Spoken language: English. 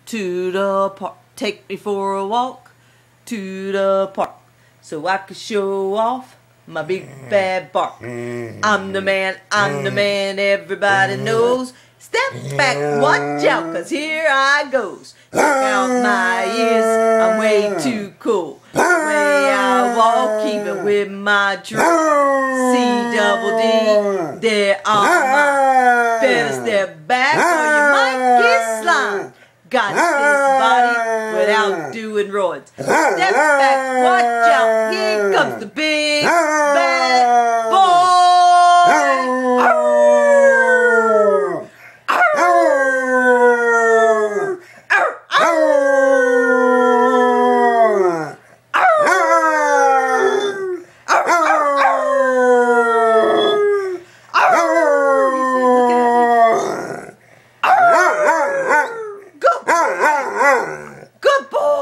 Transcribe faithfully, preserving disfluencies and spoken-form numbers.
to the park. Take me for a walk to the park so I can show off my big bad bark. I'm the man, I'm the man, everybody knows. Step back, watch out, cause here I goes. Check out my ears, I'm way too cool. The way I walk, even with my drool. C double D, there on my. Better step back or you might get slimed. Got this body without doing roids. Step back, watch out, here comes the big bad boy. Good boy!